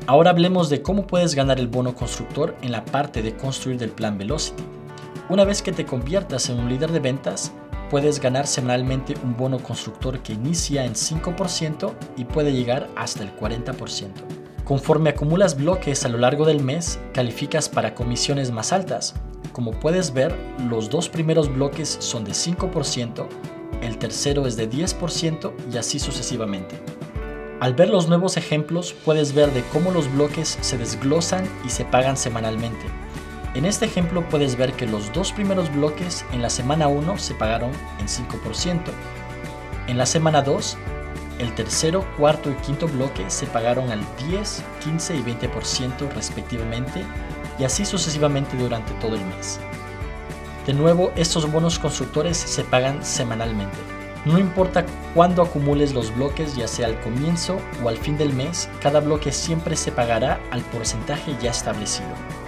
Ahora hablemos de cómo puedes ganar el bono constructor en la parte de construir del plan Velocity. Una vez que te conviertas en un líder de ventas, puedes ganar semanalmente un bono constructor que inicia en 5% y puede llegar hasta el 40%. Conforme acumulas bloques a lo largo del mes, calificas para comisiones más altas. Como puedes ver, los dos primeros bloques son de 5%, el tercero es de 10% y así sucesivamente. Al ver los nuevos ejemplos, puedes ver de cómo los bloques se desglosan y se pagan semanalmente. En este ejemplo puedes ver que los dos primeros bloques en la semana 1 se pagaron en 5%. En la semana 2, el tercero, cuarto y quinto bloque se pagaron al 10, 15 y 20% respectivamente, y así sucesivamente durante todo el mes. De nuevo, estos bonos constructores se pagan semanalmente. No importa cuándo acumules los bloques, ya sea al comienzo o al fin del mes, cada bloque siempre se pagará al porcentaje ya establecido.